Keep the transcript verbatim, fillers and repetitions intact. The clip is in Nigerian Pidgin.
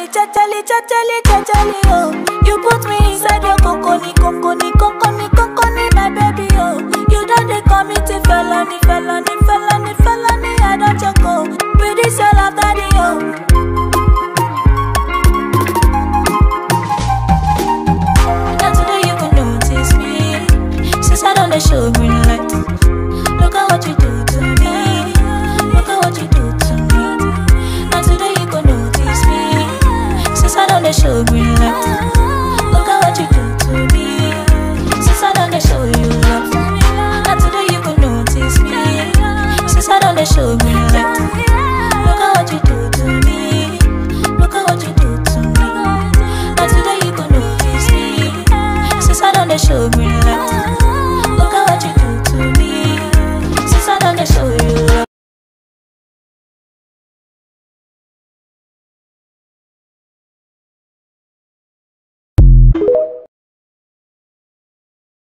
chachali, chachali, chachali, oh. You put me inside your coconi, coconi, coconi, coconi, my baby, oh. You done they commit a felony, felony, felony, felony, I don't joke, oh. With this your love, daddy, oh. Now today you can notice me, since I done the show green light. Look at what you do to me, look at what you do to me. Now today you can notice me, since I done the show green light. Look at what you do to me, since I done the show you love. Now today you can notice me, since I done the show green light. Look at what you do to me, look at what you do to me. Now today you can notice me, since I done the show green light.